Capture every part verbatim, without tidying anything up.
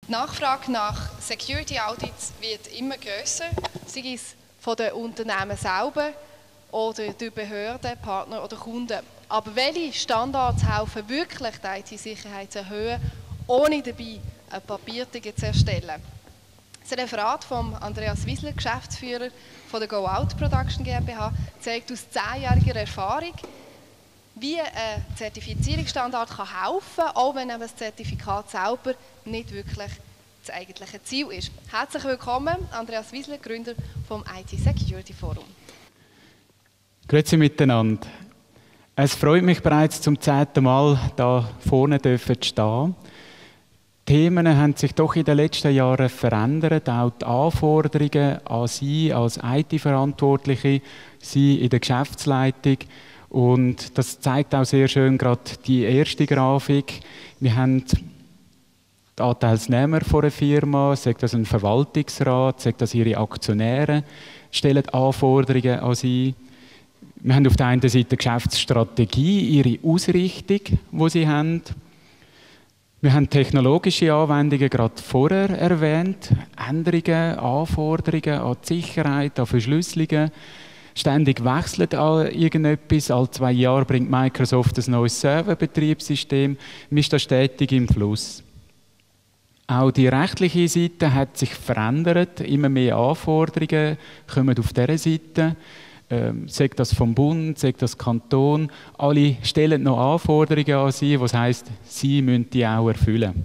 Die Nachfrage nach Security Audits wird immer grösser, sei es von den Unternehmen selber oder durch Behörden, Partner oder Kunden. Aber welche Standards helfen wirklich, die I T-Sicherheit zu erhöhen, ohne dabei ein Papierticket zu erstellen? Das Referat von Andreas Wiesler, Geschäftsführer von der Go Out Production GmbH, zeigt aus zehnjähriger Erfahrung, wie ein Zertifizierungsstandard kann helfen kann, auch wenn das Zertifikat selber nicht wirklich das eigentliche Ziel ist. Herzlich willkommen, Andreas Wiesler, Gründer vom I T Security Forum. Grüezi miteinander. Es freut mich bereits zum zehnten Mal, hier vorne zu stehen. Die Themen haben sich doch in den letzten Jahren verändert, auch die Anforderungen an Sie als I T-Verantwortliche, Sie in der Geschäftsleitung. Und das zeigt auch sehr schön gerade die erste Grafik. Wir haben die Anteilsnehmer von einer Firma, sagt das ein Verwaltungsrat, sagt das ihre Aktionäre, stellen Anforderungen an Sie. Wir haben auf der einen Seite die Geschäftsstrategie, ihre Ausrichtung, die sie haben. Wir haben technologische Anwendungen gerade vorher erwähnt, Änderungen, Anforderungen an die Sicherheit, an Verschlüsselungen. Ständig wechselt an irgendetwas. Alle zwei Jahre bringt Microsoft ein neues Serverbetriebssystem. Man ist da stetig im Fluss. Auch die rechtliche Seite hat sich verändert. Immer mehr Anforderungen kommen auf dieser Seite. Ähm, sagt das vom Bund, sagt das Kanton. Alle stellen noch Anforderungen an Sie, was heisst, Sie müssen die auch erfüllen.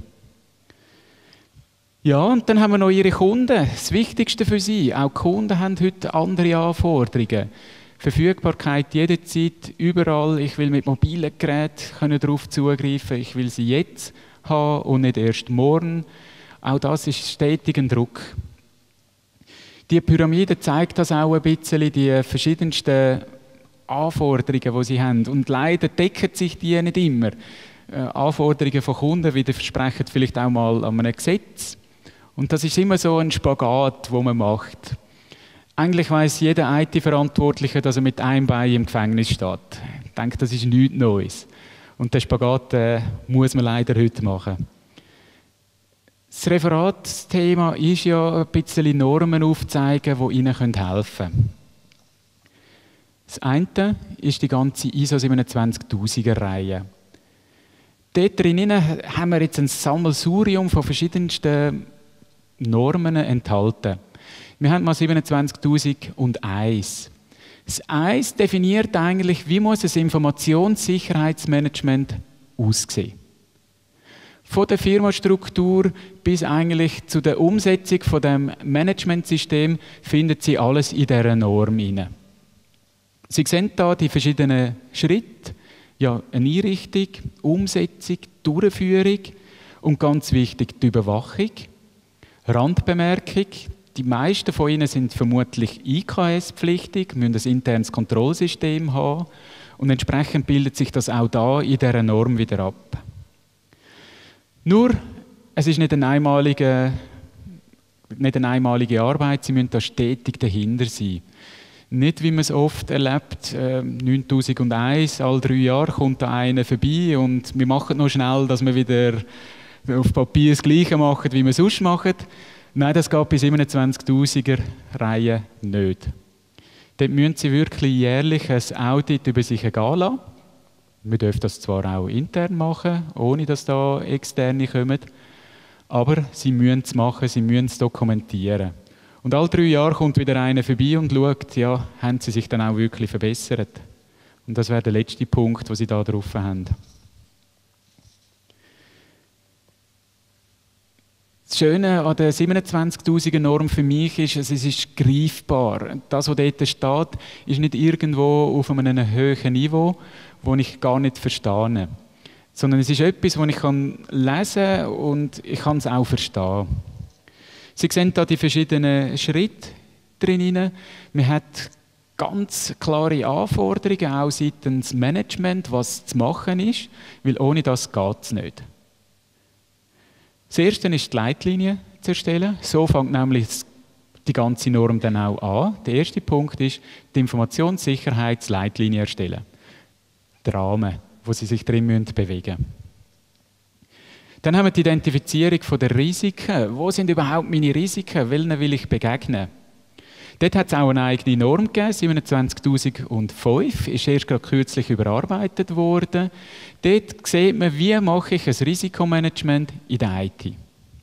Ja, und dann haben wir noch Ihre Kunden. Das Wichtigste für Sie. Auch die Kunden haben heute andere Anforderungen. Verfügbarkeit jederzeit, überall. Ich will mit mobilen Geräten darauf zugreifen. Ich will sie jetzt haben und nicht erst morgen. Auch das ist stetig ein Druck. Die Pyramide zeigt das auch ein bisschen, die verschiedensten Anforderungen, die sie haben. Und leider decken sich die nicht immer. Äh, Anforderungen von Kunden widersprechen vielleicht auch mal an einem Gesetz. Und das ist immer so ein Spagat, den man macht. Eigentlich weiss jeder I T-Verantwortliche, dass er mit einem Bein im Gefängnis steht. Ich denke, das ist nichts Neues. Und den Spagat äh, muss man leider heute machen. Das Referatsthema ist ja ein bisschen Normen aufzeigen, die Ihnen helfen können. Das eine ist die ganze I S O siebenundzwanzigtausender-Reihe. Dort drin haben wir jetzt ein Sammelsurium von verschiedensten Normen enthalten. Wir haben mal siebenundzwanzigtausendeins. Das eins definiert eigentlich, wie muss ein Informationssicherheitsmanagement aussehen. Von der Firmenstruktur bis eigentlich zu der Umsetzung von dem Managementsystem findet Sie alles in dieser Norm hinein. Sie sehen hier die verschiedenen Schritte, ja, eine Einrichtung, Umsetzung, Durchführung und ganz wichtig die Überwachung. Randbemerkung: Die meisten von Ihnen sind vermutlich I K S-pflichtig, müssen ein internes Kontrollsystem haben und entsprechend bildet sich das auch da in dieser Norm wieder ab. Nur, es ist nicht eine einmalige, nicht eine einmalige Arbeit, Sie müssen da stetig dahinter sein. Nicht, wie man es oft erlebt, äh, neuntausendeins, alle drei Jahre kommt da einer vorbei und wir machen noch schnell, dass wir wieder auf Papier das Gleiche machen, wie wir es sonst machen. Nein, das geht bei siebenundzwanzigtausender-Reihe nicht. Dort müssen Sie wirklich jährlich ein Audit über sich ergehen lassen. Wir dürfen das zwar auch intern machen, ohne dass da Externe kommen, aber Sie müssen es machen, Sie müssen es dokumentieren. Und alle drei Jahre kommt wieder einer vorbei und schaut, ja, haben Sie sich dann auch wirklich verbessert? Und das wäre der letzte Punkt, den Sie da drauf haben. Das Schöne an der siebenundzwanzigtausender-Norm für mich ist, es ist greifbar. Das, was dort steht, ist nicht irgendwo auf einem hohen Niveau, das ich gar nicht verstehe. Sondern es ist etwas, das ich lesen kann und ich kann es auch verstehen. Sie sehen hier die verschiedenen Schritte drin. Man hat ganz klare Anforderungen, auch seitens Management, was zu machen ist, weil ohne das geht es nicht. Das erste ist die Leitlinie zu erstellen. So fängt nämlich die ganze Norm dann auch an. Der erste Punkt ist die Informationssicherheitsleitlinie erstellen. Der Rahmen, wo Sie sich drin bewegen müssen. Dann haben wir die Identifizierung der Risiken. Wo sind überhaupt meine Risiken? Welchen will ich begegnen? Dort hat es auch eine eigene Norm gegeben, siebenundzwanzigtausendfünf, ist erst gerade kürzlich überarbeitet worden. Dort sieht man, wie mache ich ein Risikomanagement in der I T.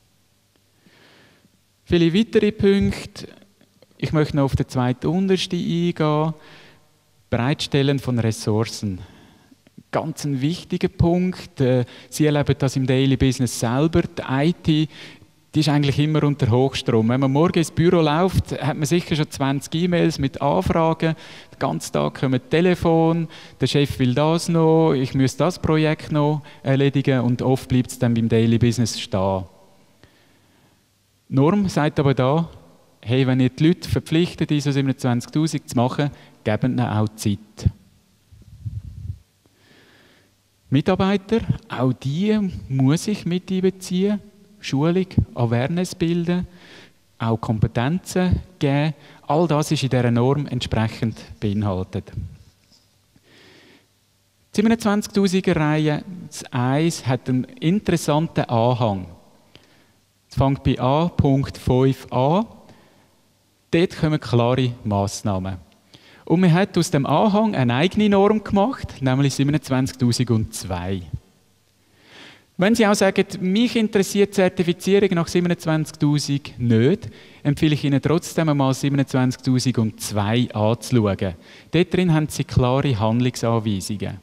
Viele weitere Punkte. Ich möchte noch auf den zweiten untersten eingehen. Bereitstellen von Ressourcen. Ganz ein wichtiger Punkt. Sie erleben das im Daily Business selber. Die I T, die ist eigentlich immer unter Hochstrom. Wenn man morgen ins Büro läuft, hat man sicher schon zwanzig E-Mails mit Anfragen. Den ganzen Tag kommen Telefon, der Chef will das noch, ich muss das Projekt noch erledigen und oft bleibt es dann beim Daily Business stehen. Norm sagt aber da, hey, wenn ihr die Leute verpflichtet, I S O siebenundzwanzigtausend zu machen, gebt ihnen auch Zeit. Mitarbeiter, auch die muss ich mit einbeziehen. Schulung, Awareness bilden, auch Kompetenzen geben. All das ist in dieser Norm entsprechend beinhaltet. Die siebenundzwanzigtausiger-Reihe, das eins, hat einen interessanten Anhang. Es fängt bei A Punkt fünf an. Dort kommen klare Massnahmen. Und man hat aus dem Anhang eine eigene Norm gemacht, nämlich siebenundzwanzigtausendzwei. Wenn Sie auch sagen, mich interessiert die Zertifizierung nach siebenundzwanzigtausend nicht, empfehle ich Ihnen trotzdem einmal siebenundzwanzigtausendzwei anzuschauen. Dort drin haben Sie klare Handlungsanweisungen.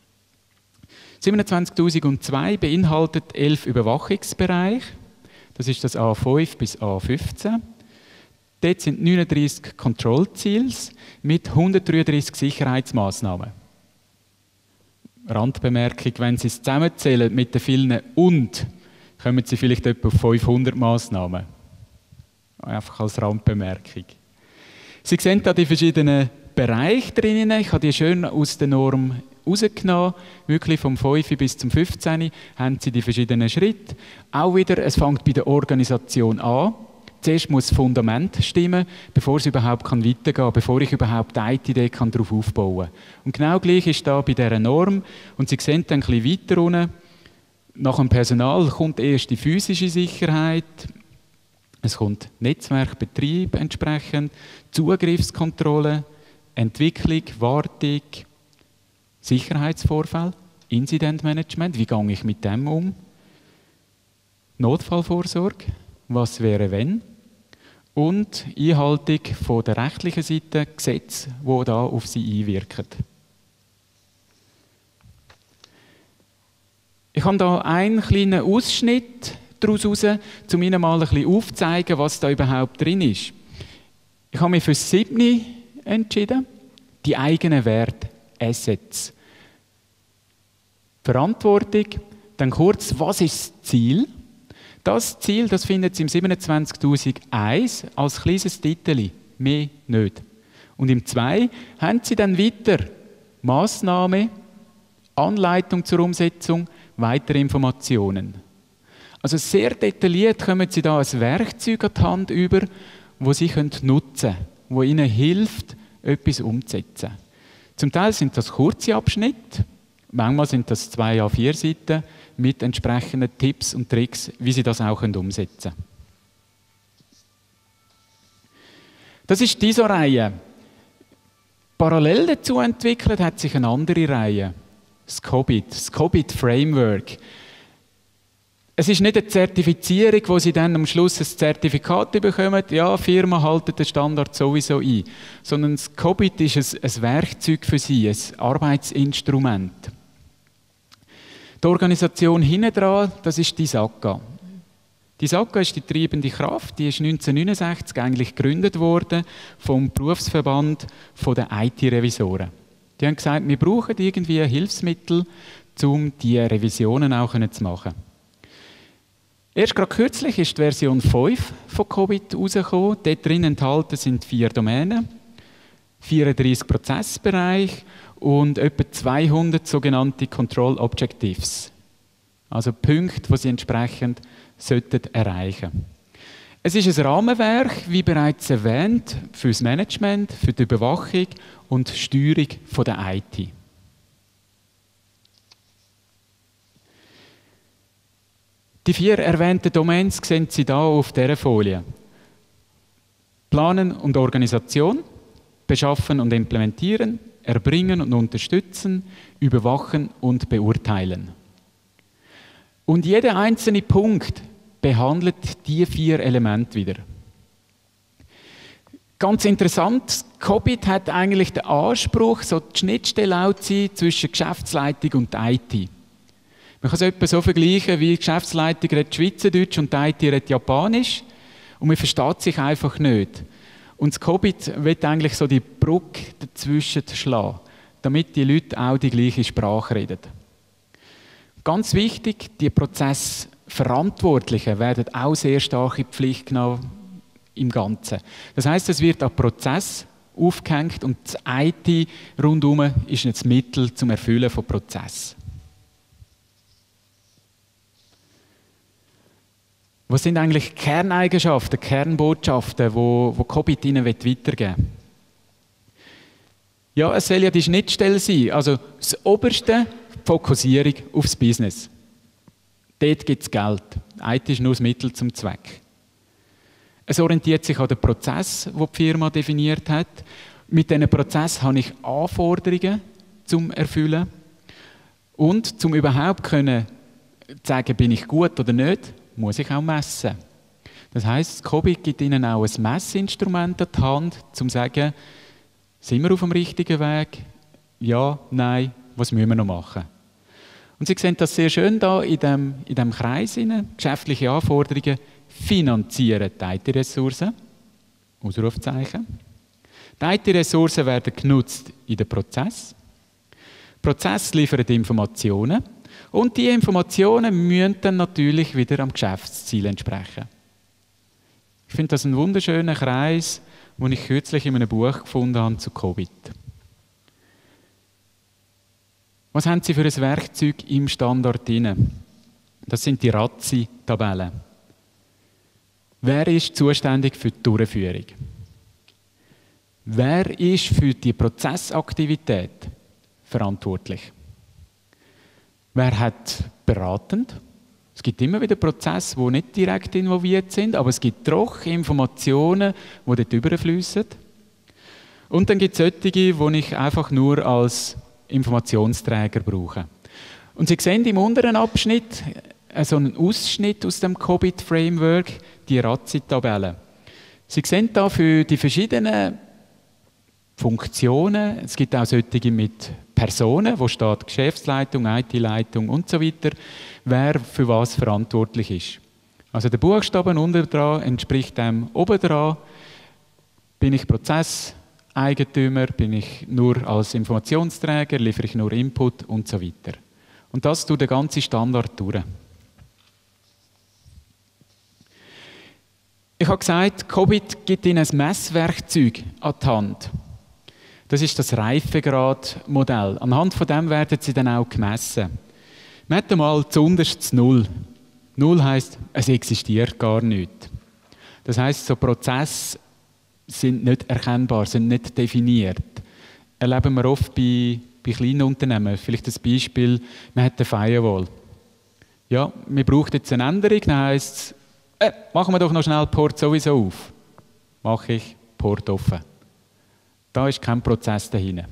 siebenundzwanzigtausendzwei beinhaltet elf Überwachungsbereiche. Das ist das A fünf bis A fünfzehn. Dort sind neununddreissig Kontrollziels mit hundertdreiunddreissig Sicherheitsmaßnahmen. Randbemerkung, wenn Sie es zusammenzählen mit den vielen und, kommen Sie vielleicht etwa auf fünfhundert Massnahmen. Einfach als Randbemerkung. Sie sehen da die verschiedenen Bereiche drinnen. Ich habe die schön aus der Norm rausgenommen. Wirklich vom fünf bis zum fünfzehn haben Sie die verschiedenen Schritte. Auch wieder, es fängt bei der Organisation an. Zuerst muss das Fundament stimmen, bevor es überhaupt weitergehen kann, bevor ich überhaupt die I T-Idee darauf aufbauen kann. Und genau gleich ist da bei dieser Norm. Und Sie sehen dann ein bisschen weiter unten, nach dem Personal kommt erst die physische Sicherheit, es kommt Netzwerk, Betrieb entsprechend, Zugriffskontrolle, Entwicklung, Wartung, Sicherheitsvorfall, Incidentmanagement, wie gehe ich mit dem um? Notfallvorsorge, was wäre wenn? Und Einhaltung von der rechtlichen Seite, Gesetze, die da auf sie einwirken. Ich habe da einen kleinen Ausschnitt daraus heraus, um Ihnen mal ein bisschen aufzuzeigen, was da überhaupt drin ist. Ich habe mich für das siebte entschieden, die eigenen Werte, Assets. Verantwortung, dann kurz, was ist das Ziel? Das Ziel, das findet Sie im siebenundzwanzigtausendeins als kleines Titel, mehr nicht. Und im zwei haben Sie dann weiter Massnahme, Anleitung zur Umsetzung, weitere Informationen. Also sehr detailliert kommen Sie da ein Werkzeug an die Hand über, das Sie nutzen können, das Ihnen hilft, etwas umzusetzen. Zum Teil sind das kurze Abschnitte, manchmal sind das zwei A vier Seiten, mit entsprechenden Tipps und Tricks, wie Sie das auch umsetzen können. Das ist diese Reihe. Parallel dazu entwickelt hat sich eine andere Reihe, das COBIT, das COBIT Framework. Es ist nicht eine Zertifizierung, wo Sie dann am Schluss ein Zertifikat bekommen, ja, die Firma hält den Standard sowieso ein, sondern das COBIT ist ein, ein Werkzeug für Sie, ein Arbeitsinstrument. Die Organisation hinten dran, das ist die SACA. Die SACA ist die treibende Kraft, die ist neunzehnhundertneunundsechzig eigentlich gegründet worden vom Berufsverband der I T-Revisoren. Die haben gesagt, wir brauchen irgendwie Hilfsmittel, um diese Revisionen auch zu machen. Erst gerade kürzlich ist die Version fünf von COBIT rausgekommen. Dort drin enthalten sind vier Domänen, vierunddreissig Prozessbereiche und etwa zweihundert sogenannte Control Objectives. Also Punkte, die Sie entsprechend sollten erreichen. Es ist ein Rahmenwerk, wie bereits erwähnt, für das Management, für die Überwachung und die Steuerung von der I T. Die vier erwähnten Domains sehen Sie hier auf dieser Folie. Planen und Organisation, beschaffen und implementieren, erbringen und unterstützen, überwachen und beurteilen. Und jeder einzelne Punkt behandelt diese vier Elemente wieder. Ganz interessant, COBIT hat eigentlich den Anspruch, so die Schnittstelle auch zu sein zwischen Geschäftsleitung und I T. Man kann es etwa so vergleichen, wie die Geschäftsleitung redet Schweizerdeutsch und die I T redet Japanisch und man versteht sich einfach nicht. Und das COBIT will eigentlich so die Brücke dazwischen schlagen, damit die Leute auch die gleiche Sprache reden. Ganz wichtig, die Prozessverantwortlichen werden auch sehr stark in die Pflicht genommen im Ganzen. Das heisst, es wird an Prozess aufgehängt und das I T rundherum ist ein Mittel zum Erfüllen von Prozess. Was sind eigentlich Kerneigenschaften, Kernbotschaften, wo, wo COBIT Ihnen weitergeben will? Ja, es soll ja die Schnittstelle sein. Also das Oberste, die Fokussierung aufs Business. Dort gibt es Geld. I T ist nur das Mittel zum Zweck. Es orientiert sich an den Prozess, den die Firma definiert hat. Mit diesen Prozess habe ich Anforderungen zum Erfüllen. Und zum überhaupt können sagen, bin ich gut oder nicht, muss ich auch messen. Das heisst, COBIT gibt Ihnen auch ein Messinstrument an die Hand, um zu sagen, sind wir auf dem richtigen Weg? Ja, nein, was müssen wir noch machen? Und Sie sehen das sehr schön hier in diesem in dem Kreis. Geschäftliche Anforderungen finanzieren die I T-Ressourcen. Ausrufzeichen. Die I T-Ressourcen werden genutzt in den Prozess. Prozess liefert Informationen. Und diese Informationen müssen dann natürlich wieder am Geschäftsziel entsprechen. Ich finde das einen wunderschönen Kreis, den ich kürzlich in einem Buch gefunden habe zu COBIT. Was haben Sie für ein Werkzeug im Standard drin? Das sind die Razzi-Tabellen. Wer ist zuständig für die Durchführung? Wer ist für die Prozessaktivität verantwortlich? Wer hat beratend? Es gibt immer wieder Prozesse, die nicht direkt involviert sind, aber es gibt doch Informationen, die dort überfließen. Und dann gibt es solche, die ich einfach nur als Informationsträger brauche. Und Sie sehen im unteren Abschnitt so einen Ausschnitt aus dem COBIT-Framework, die Razzi-Tabelle. Sie sehen da für die verschiedenen Funktionen, es gibt auch solche mit Personen, wo steht Geschäftsleitung, I T-Leitung und so weiter, wer für was verantwortlich ist. Also der Buchstaben unten dran entspricht dem oben dran. Bin ich Prozesseigentümer, bin ich nur als Informationsträger, liefere ich nur Input und so weiter. Und das tut der ganze Standard durch. Ich habe gesagt, COBIT gibt Ihnen ein Messwerkzeug an die Hand. Das ist das Reifegrad-Modell. Anhand von dem werden Sie dann auch gemessen. Wir hatten mal zuunterst Null. Null heisst, es existiert gar nicht. Das heisst, so Prozesse sind nicht erkennbar, sind nicht definiert. Erleben wir oft bei, bei kleinen Unternehmen. Vielleicht das Beispiel, man hat eine Firewall. Ja, man braucht jetzt eine Änderung, dann heisst es, äh, machen wir doch noch schnell Port sowieso auf. Mache ich Port offen. Da ist kein Prozess dahinter.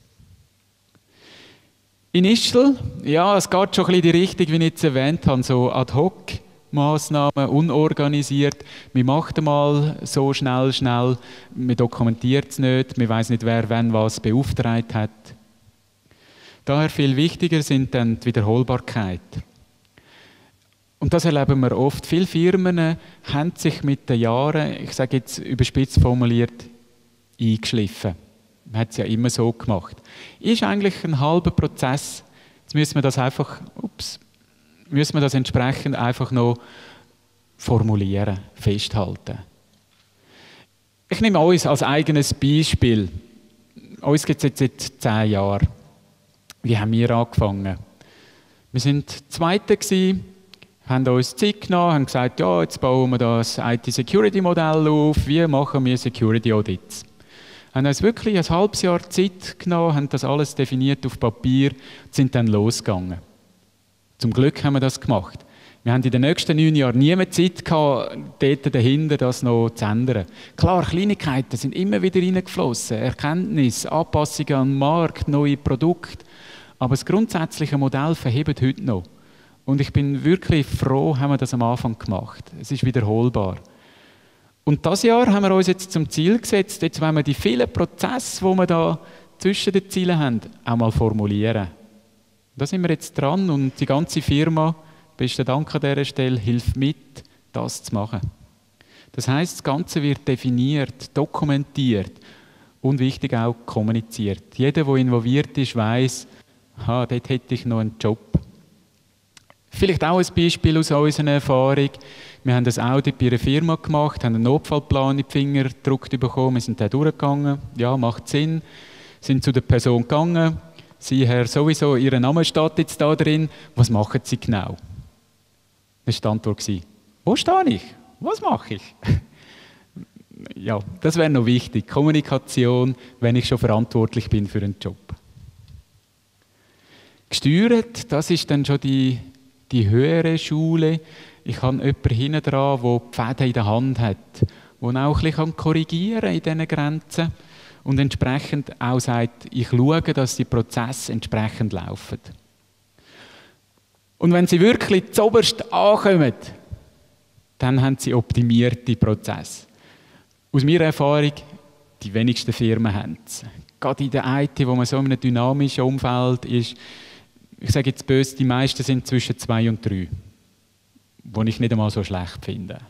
In Ischl, ja, es geht schon ein bisschen in die Richtung, wie ich jetzt erwähnt habe, so Ad-Hoc-Massnahmen, unorganisiert. Man macht mal so schnell, schnell, man dokumentiert es nicht, man weiß nicht, wer wann was beauftragt hat. Daher viel wichtiger sind dann die Wiederholbarkeit. Und das erleben wir oft. Viele Firmen haben sich mit den Jahren, ich sage jetzt überspitzt formuliert, eingeschliffen. Man hat es ja immer so gemacht. Ist eigentlich ein halber Prozess. Jetzt müssen wir das einfach, ups, müssen wir das entsprechend einfach noch formulieren, festhalten. Ich nehme uns als eigenes Beispiel. Uns gibt es jetzt seit zehn Jahren. Wie haben wir angefangen? Wir sind Zweite gewesen, haben uns Zeit genommen, haben gesagt, ja, jetzt bauen wir das I T-Security-Modell auf, wie machen wir Security-Audits? Haben uns wirklich ein halbes Jahr Zeit genommen, haben das alles definiert auf Papier und sind dann losgegangen. Zum Glück haben wir das gemacht. Wir haben in den nächsten neun Jahren nie mehr Zeit gehabt, dort dahinter das noch zu ändern. Klar, Kleinigkeiten sind immer wieder reingeflossen. Erkenntnis, Anpassungen an den Markt, neue Produkte. Aber das grundsätzliche Modell verhebt heute noch. Und ich bin wirklich froh, haben wir das am Anfang gemacht. Es ist wiederholbar. Und dieses Jahr haben wir uns jetzt zum Ziel gesetzt, jetzt wollen wir die vielen Prozesse, die wir da zwischen den Zielen haben, auch mal formulieren. Da sind wir jetzt dran und die ganze Firma, besten Dank an dieser Stelle, hilft mit, das zu machen. Das heisst, das Ganze wird definiert, dokumentiert und wichtig auch kommuniziert. Jeder, der involviert ist, weiss, ha, dort hätte ich noch einen Job. Vielleicht auch ein Beispiel aus unserer Erfahrung. Wir haben ein Audit bei einer Firma gemacht, haben einen Notfallplan in die Finger gedrückt bekommen, wir sind da durchgegangen. Ja, macht Sinn. Sind zu der Person gegangen. Sie, Herr, sowieso, Ihr Name steht jetzt da drin. Was machen Sie genau? Das war die Antwort. Wo stehe ich? Was mache ich? Ja, das wäre noch wichtig. Kommunikation, wenn ich schon verantwortlich bin für einen Job. Gesteuert, das ist dann schon die, die höhere Schule. Ich habe jemanden hinten dran, der die Fäden in der Hand hat, der auch ein bisschen korrigieren kann in diesen Grenzen und entsprechend auch sagt, ich schaue, dass die Prozesse entsprechend laufen. Und wenn sie wirklich zuoberst ankommen, dann haben sie optimierte Prozesse. Aus meiner Erfahrung, die wenigsten Firmen haben es. Gerade in der I T, wo man so in einem dynamischen Umfeld ist, ich sage jetzt böse, die meisten sind zwischen zwei und drei, was ich nicht einmal so schlecht finde.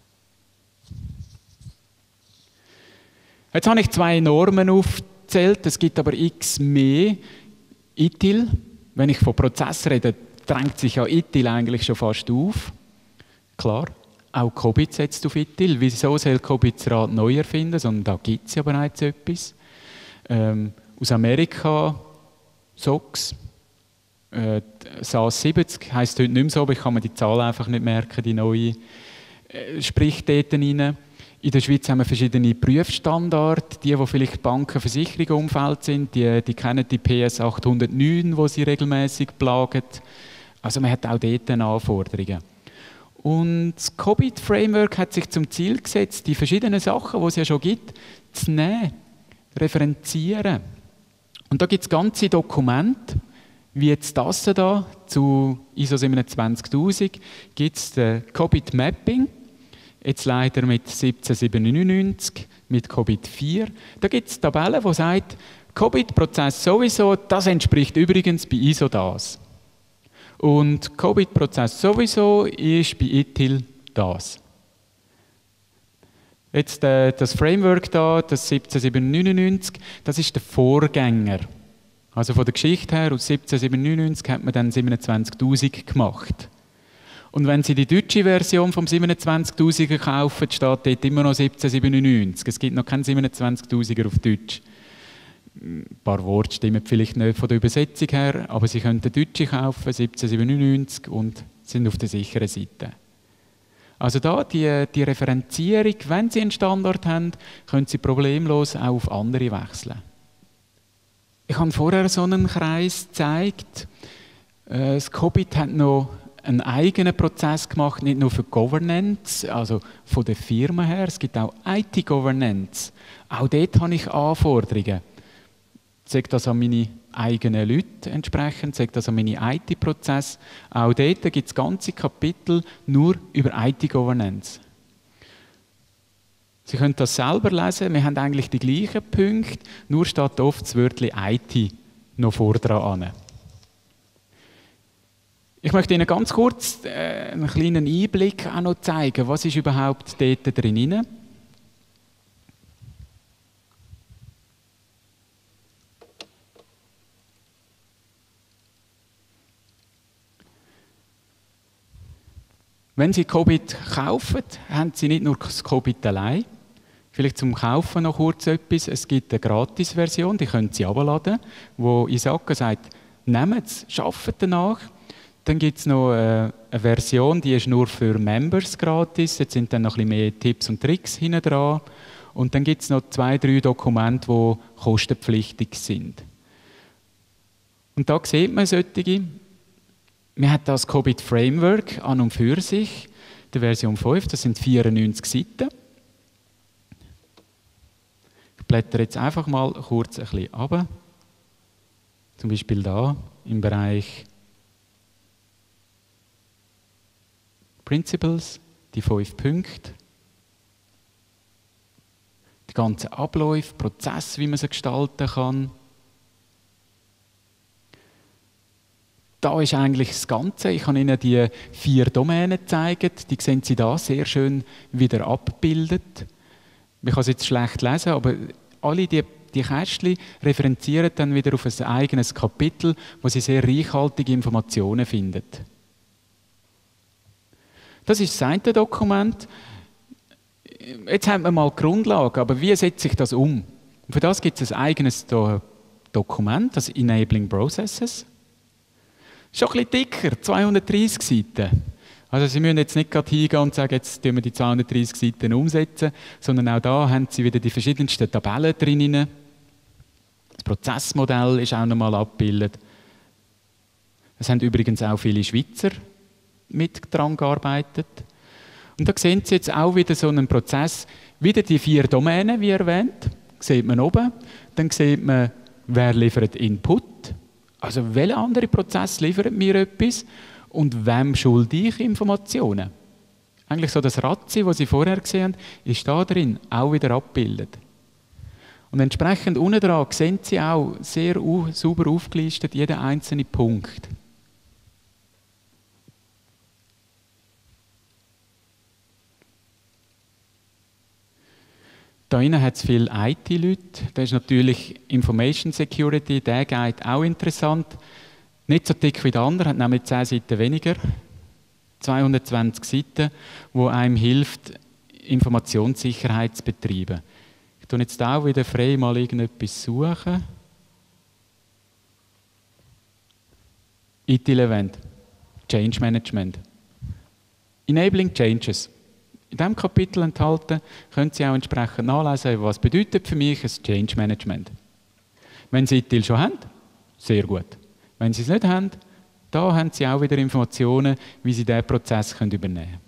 Jetzt habe ich zwei Normen aufgezählt, es gibt aber x mehr. I T I L, wenn ich von Prozess rede, drängt sich ja I T I L eigentlich schon fast auf. Klar, auch COBIT setzt auf I T I L. Wieso soll COBIT das Rad neu erfinden? Sondern da gibt es ja bereits etwas. Ähm, aus Amerika, S O X, äh, S A S siebzig, heisst heute nicht mehr so, aber ich kann mir die Zahl einfach nicht merken, die neue, äh, spricht dort rein. In der Schweiz haben wir verschiedene Prüfstandards. Die, die vielleicht Banken, Versicherungen Umfeld sind, die, die kennen die P S achthundertneun, wo sie regelmäßig plagen. Also man hat auch dort Anforderungen. Und das COBIT-Framework hat sich zum Ziel gesetzt, die verschiedenen Sachen, die es ja schon gibt, zu nehmen, referenzieren. Und da gibt es ganze Dokumente, wie jetzt das hier, zu I S O siebenundzwanzigtausend, gibt es das COBIT-Mapping. Jetzt leider mit siebzehn-siebenundneunzig, mit COBIT vier. Da gibt es Tabellen, die sagen, COBIT-Prozess sowieso, das entspricht übrigens bei I S O das. Und COBIT-Prozess sowieso ist bei I T I L das. Jetzt äh, das Framework da, das siebzehn-siebenundneunzig, das ist der Vorgänger. Also von der Geschichte her, aus siebzehn-siebenundneunzig hat man dann siebenundzwanzigtausend gemacht. Und wenn Sie die deutsche Version vom siebenundzwanzigtausender kaufen, steht dort immer noch siebzehn-siebenundneunzig. Es gibt noch keinen siebenundzwanzigtausender auf Deutsch. Ein paar Worte stimmen vielleicht nicht von der Übersetzung her, aber Sie können den deutschen kaufen, siebzehn-siebenundneunzig, und sind auf der sicheren Seite. Also da die, die Referenzierung, wenn Sie einen Standard haben, können Sie problemlos auch auf andere wechseln. Ich habe vorher so einen Kreis gezeigt. Das COBIT hat noch einen eigenen Prozess gemacht, nicht nur für Governance, also von der Firma her. Es gibt auch I T-Governance. Auch dort habe ich Anforderungen. Sage das an meine eigenen Leute entsprechend, sage das an meine I T-Prozesse. Auch dort gibt es ganze Kapitel nur über I T-Governance. Sie können das selber lesen, wir haben eigentlich die gleichen Punkte, nur steht oft das Wörtchen I T noch vor dran. Ich möchte Ihnen ganz kurz äh, einen kleinen Einblick auch noch zeigen, was ist überhaupt dort drin. Wenn Sie COBIT kaufen, haben Sie nicht nur das COBIT allein. Vielleicht zum Kaufen noch kurz etwas. Es gibt eine Gratis-Version, die können Sie herunterladen, wo Isaka sagt, nehmt es, arbeitet danach. Dann gibt es noch eine Version, die ist nur für Members gratis. Jetzt sind dann noch ein bisschen mehr Tipps und Tricks hinten dran. Und dann gibt es noch zwei, drei Dokumente, die kostenpflichtig sind. Und da sieht man solche. Wir haben das COBIT Framework an und für sich, der Version fünf, das sind vierundneunzig Seiten. Ich blättere jetzt einfach mal kurz ein bisschen runter. Zum Beispiel da im Bereich Principles, die fünf Punkte. Die ganzen Abläufe, Prozess, wie man sie gestalten kann. Da ist eigentlich das Ganze. Ich habe Ihnen die vier Domänen gezeigt. Die sehen Sie da sehr schön wieder abgebildet. Ich kann es jetzt schlecht lesen, aber alle die, die Kästchen referenzieren dann wieder auf ein eigenes Kapitel, wo Sie sehr reichhaltige Informationen finden. Das ist das eine Dokument. Jetzt haben wir mal die Grundlage, aber wie setze ich das um? Und für das gibt es ein eigenes Do- Dokument, das Enabling Processes. Schon ein bisschen dicker, zweihundertdreissig Seiten. Also Sie müssen jetzt nicht gerade hingehen und sagen, jetzt tun wir die zweihundertdreissig Seiten umsetzen, sondern auch da haben Sie wieder die verschiedensten Tabellen drin. Das Prozessmodell ist auch nochmal abgebildet. Es haben übrigens auch viele Schweizer mit daran gearbeitet. Und da sehen Sie jetzt auch wieder so einen Prozess, wieder die vier Domänen, wie erwähnt, sieht man oben. Dann sieht man, wer liefert Input, also welcher andere Prozess liefert mir etwas und wem schulde ich Informationen. Eigentlich so das Razzi, das Sie vorher gesehen haben, ist da drin auch wieder abgebildet. Und entsprechend unten dran sehen Sie auch sehr sauber aufgelistet jeden einzelnen Punkt. Da innen hat es viele I T-Leute. Da ist natürlich Information Security, der Guide auch interessant. Nicht so dick wie der andere, hat nämlich zehn Seiten weniger. zweihundertzwanzig Seiten, wo einem hilft, Informationssicherheit zu betreiben. Ich tue jetzt auch wieder frei mal irgendetwas suchen. I T-Event, Change Management. Enabling Changes. In diesem Kapitel enthalten können Sie auch entsprechend nachlesen, was bedeutet für mich ein Change Management. Wenn Sie I T I L schon haben, sehr gut. Wenn Sie es nicht haben, da haben Sie auch wieder Informationen, wie Sie diesen Prozess übernehmen können.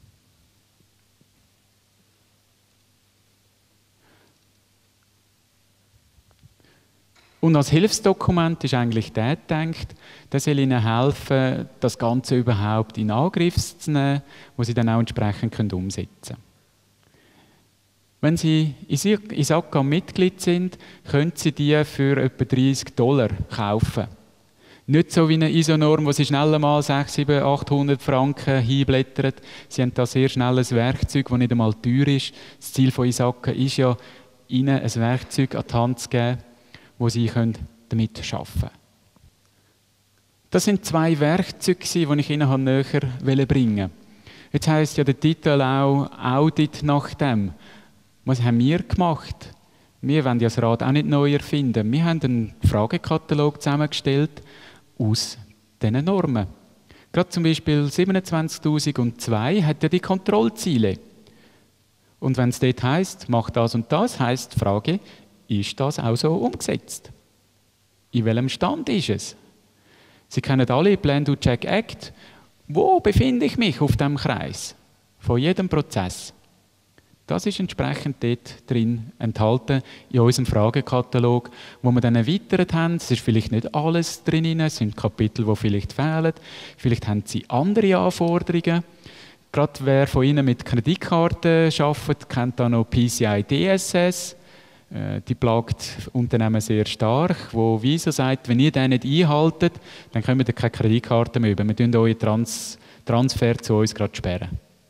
Und als Hilfsdokument ist eigentlich der gedacht, der soll Ihnen helfen, das Ganze überhaupt in Angriff zu nehmen, wo Sie dann auch entsprechend umsetzen können. Wenn Sie in I S A C A Mitglied sind, können Sie die für etwa dreißig Dollar kaufen. Nicht so wie eine I S O-Norm, wo Sie schnell einmal sechshundert, siebenhundert, achthundert Franken hinblättern. Sie haben da sehr schnell ein Werkzeug, das nicht einmal teuer ist. Das Ziel von I S A C A ist ja, Ihnen ein Werkzeug an die Hand zu geben, wo Sie damit arbeiten können. Das sind zwei Werkzeuge, die ich Ihnen näher bringen wollte. Jetzt heisst ja der Titel auch Audit nach dem. Was haben wir gemacht? Wir wollen ja das Rad auch nicht neu erfinden. Wir haben einen Fragekatalog zusammengestellt aus diesen Normen. Gerade zum Beispiel siebenundzwanzigtausendzwei hat ja die Kontrollziele. Und wenn es dort heisst, mach das und das, heisst die Frage, ist das auch so umgesetzt? In welchem Stand ist es? Sie kennen alle Plan, Do, Check, Act. Wo befinde ich mich auf dem Kreis? Von jedem Prozess. Das ist entsprechend dort drin enthalten, in unserem Fragekatalog, wo wir dann erweitert haben. Es ist vielleicht nicht alles drin, es sind Kapitel, die vielleicht fehlen. Vielleicht haben Sie andere Anforderungen. Gerade wer von Ihnen mit Kreditkarten arbeitet, kennt da noch P C I D S S. Die plagt Unternehmen sehr stark, wo Visa sagt, wenn ihr den nicht einhaltet, dann können wir keine Kreditkarte mehr über. Wir tun euren Trans- Transfer zu uns gerade sperren.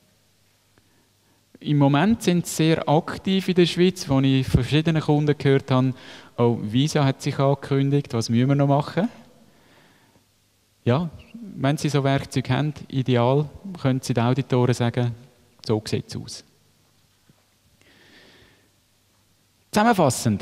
Im Moment sind sie sehr aktiv in der Schweiz, wo ich von verschiedenen Kunden gehört habe, oh, Visa hat sich angekündigt, was müssen wir noch machen? Ja, wenn Sie so Werkzeuge haben, ideal, können Sie den Auditoren sagen, so sieht es aus. Zusammenfassend.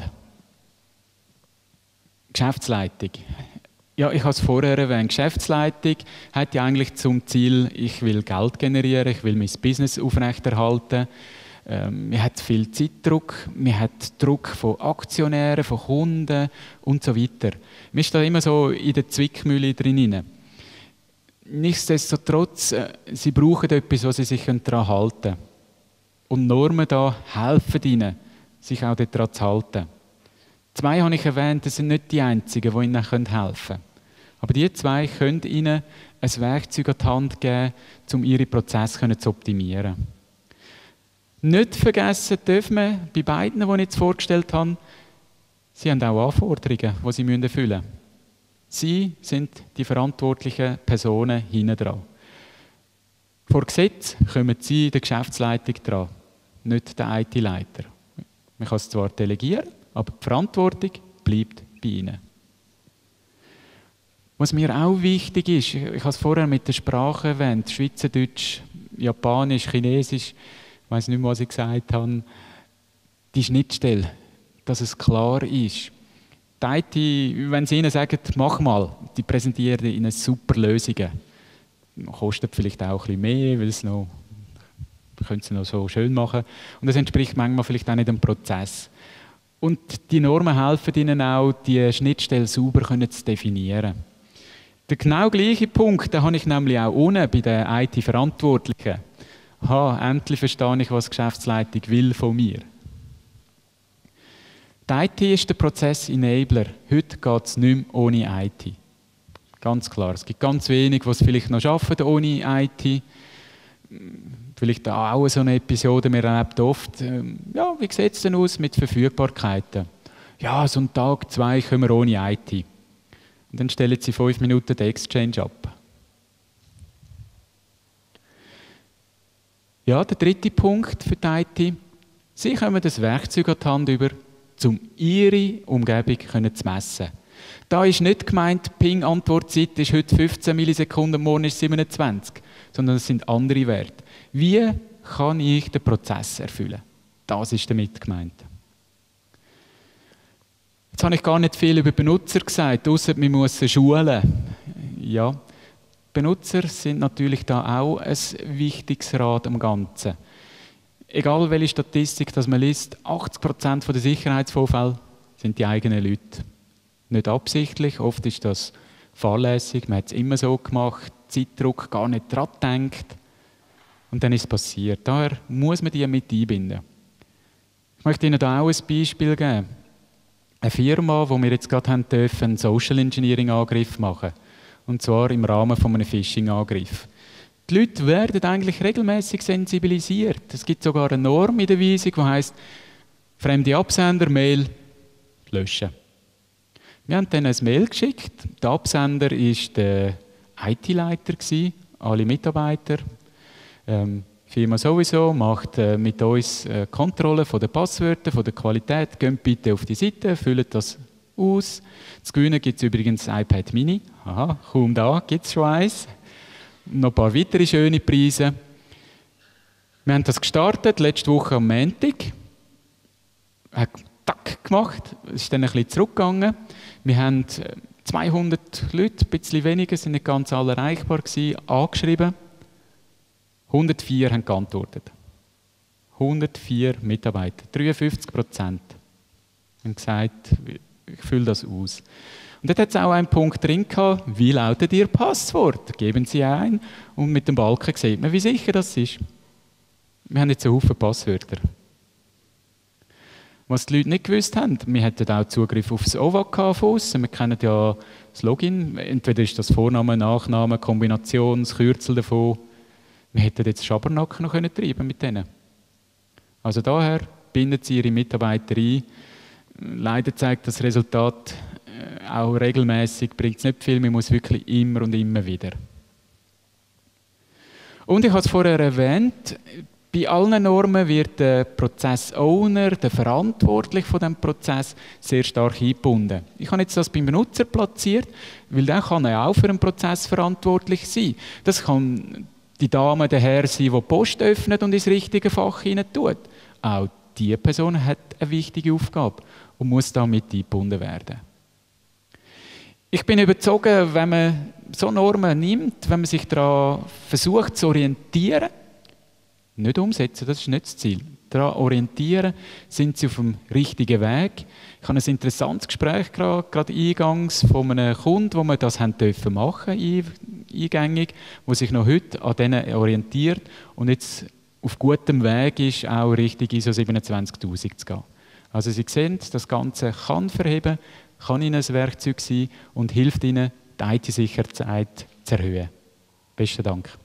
Geschäftsleitung. Ja, ich habe es vorher erwähnt. Geschäftsleitung hat ja eigentlich zum Ziel, ich will Geld generieren, ich will mein Business aufrechterhalten. Ähm, man hat viel Zeitdruck, man hat Druck von Aktionären, von Kunden und so weiter. Man ist da immer so in der Zwickmühle drin. nichtsdestotrotz, äh, sie brauchen etwas, wo sie sich daran halten können. Und Normen da helfen ihnen, sich auch daran zu halten. Zwei habe ich erwähnt, das sind nicht die einzigen, die ihnen helfen können. Aber die zwei können ihnen ein Werkzeug an die Hand geben, um ihre Prozesse zu optimieren. Nicht vergessen dürfen wir bei beiden, die ich jetzt vorgestellt habe, sie haben auch Anforderungen, die sie erfüllen müssen. Sie sind die verantwortlichen Personen hinten dran. Vor Gesetz kommen sie der Geschäftsleitung dran, nicht der I T-Leiter. Man kann es zwar delegieren, aber die Verantwortung bleibt bei ihnen. Was mir auch wichtig ist, ich habe es vorher mit der Sprache erwähnt, Schweizerdeutsch, Japanisch, Chinesisch, ich weiss nicht mehr, was ich gesagt habe, die Schnittstelle, dass es klar ist. Die I T, wenn sie ihnen sagen, mach mal, die präsentieren ihnen super Lösungen. Kostet vielleicht auch ein bisschen mehr, weil es noch, können sie noch so schön machen. Und das entspricht manchmal vielleicht auch nicht dem Prozess. Und die Normen helfen ihnen auch, die Schnittstelle sauber zu definieren. Der genau gleiche Punkt, den habe ich nämlich auch unten bei den I T-Verantwortlichen. Aha, endlich verstehe ich, was die Geschäftsleitung will von mir. Die I T ist der Prozess-Enabler. Heute geht es nicht mehr ohne I T. Ganz klar, es gibt ganz wenig, die es vielleicht noch schaffen ohne I T. Vielleicht auch so eine Episode, wir erleben oft, ja, wie sieht es denn aus mit Verfügbarkeiten? Ja, so einen Tag, zwei können wir ohne I T. Und dann stellen sie fünf Minuten den Exchange ab. Ja, der dritte Punkt für die I T. Sie kommen das Werkzeug an die Hand über, um ihre Umgebung zu messen. Da ist nicht gemeint, Ping-Antwortzeit ist heute fünfzehn Millisekunden, morgen ist siebenundzwanzig, sondern es sind andere Werte. Wie kann ich den Prozess erfüllen? Das ist damit gemeint. Jetzt habe ich gar nicht viel über Benutzer gesagt, ausser man muss sie schulen. Ja, Benutzer sind natürlich da auch ein wichtiges Rad am Ganzen. Egal welche Statistik das man liest, achtzig Prozent der Sicherheitsvorfälle sind die eigenen Leute. Nicht absichtlich, oft ist das fahrlässig, man hat es immer so gemacht, Zeitdruck, gar nicht dran gedacht. Und dann ist es passiert. Daher muss man die mit einbinden. Ich möchte Ihnen da auch ein Beispiel geben. Eine Firma, wo wir jetzt gerade haben dürfen, einen Social Engineering Angriff machen. Und zwar im Rahmen von einem Phishing Angriff. Die Leute werden eigentlich regelmäßig sensibilisiert. Es gibt sogar eine Norm in der Weisung, die heisst, fremde Absender, Mail löschen. Wir haben dann ein Mail geschickt. Der Absender war der I T-Leiter, alle Mitarbeiter. Ähm, die Firma sowieso macht äh, mit uns äh, Kontrolle von den Passwörtern, von der Qualität. Geht bitte auf die Seite, füllt das aus. Zu gewinnen gibt es übrigens ein iPad Mini. Aha, kaum da gibt es schon eins. Noch ein paar weitere schöne Preise. Wir haben das gestartet, letzte Woche am Montag. Hat Tack gemacht, es ist dann ein bisschen zurückgegangen. Wir haben zweihundert Leute, ein bisschen weniger, sind nicht ganz alle erreichbar gewesen, angeschrieben. hundertvier haben geantwortet. hundertvier Mitarbeiter, dreiundfünfzig Prozent haben gesagt, ich fülle das aus. Und dort hat es auch einen Punkt drin gehabt, wie lautet Ihr Passwort? Geben Sie ein und mit dem Balken sieht man, wie sicher das ist. Wir haben jetzt einen Haufen Passwörter. Was die Leute nicht gewusst haben, wir hatten auch Zugriff auf das O W A C von aussen. Wir kennen ja das Login, entweder ist das Vorname, Nachname, Kombination, das Kürzel davon. Wir hätten jetzt Schabernack noch treiben können mit denen. Also daher binden Sie Ihre Mitarbeiter ein. Leider zeigt das Resultat auch regelmäßig, bringt es nicht viel, man muss wirklich immer und immer wieder. Und ich habe es vorher erwähnt, bei allen Normen wird der Prozess-Owner, der Verantwortliche von diesem Prozess, sehr stark eingebunden. Ich habe jetzt das beim Benutzer platziert, weil dann kann er auch für einen Prozess verantwortlich sein. Das kann die Dame, der Herr sein, der die Post öffnet und ins richtige Fach hinein tut. Auch diese Person hat eine wichtige Aufgabe und muss da mit eingebunden werden. Ich bin überzeugt, wenn man so Normen nimmt, wenn man sich daran versucht zu orientieren, nicht umsetzen, das ist nicht das Ziel. daran orientieren, sind sie auf dem richtigen Weg. Ich habe ein interessantes Gespräch gerade, gerade eingangs von einem Kunden, wo wir das haben dürfen machen, eingängig, der sich noch heute an denen orientiert und jetzt auf gutem Weg ist, auch Richtung I S O siebenundzwanzigtausend zu gehen. Also Sie sehen, das Ganze kann verheben, kann Ihnen ein Werkzeug sein und hilft Ihnen, die I T-Sicherheit zu erhöhen. Besten Dank.